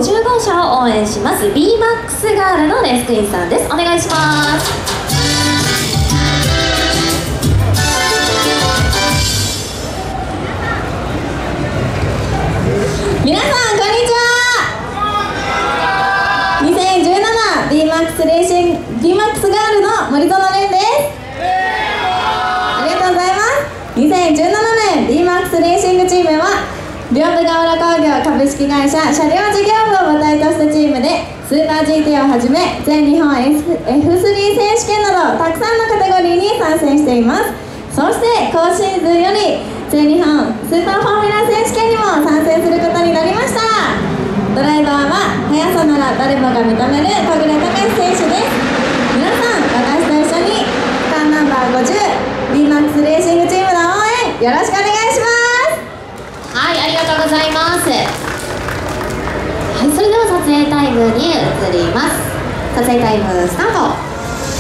50号車を応援します BMAX ガールのレースクイーンさんです。お願いします。 皆さんこんにちは。2017BMAX レーシング BMAX ガールの森園蓮です。ありがとうございます。2017年 BMAX レーシングチームは両部河原工業株式会社車両事業部を母体としたチームでスーパー GT をはじめ全日本 F3 選手権などたくさんのカテゴリーに参戦しています。そして今シーズンより全日本スーパーフォーミュラ選手権にも参戦することになりました。ドライバーは速さなら誰もが認める小暮隆史選手です。皆さん私と一緒にカーナンバー50 BMAX レーシングチームの応援よろしくお願いします。 はい、ありがとうございます。はい、それでは撮影タイムに移ります。撮影タイムスタート。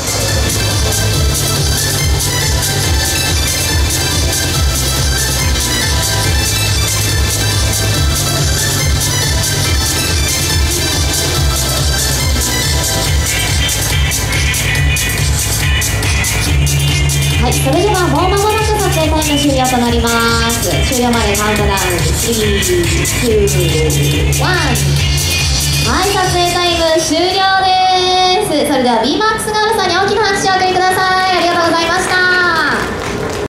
はい、それではもう間もなく撮影タイム終了となります。終了までカウントダウン3、2、1。はい、撮影タイム終了です。それでは BMAX ガールさんに大きな拍手をお送りください。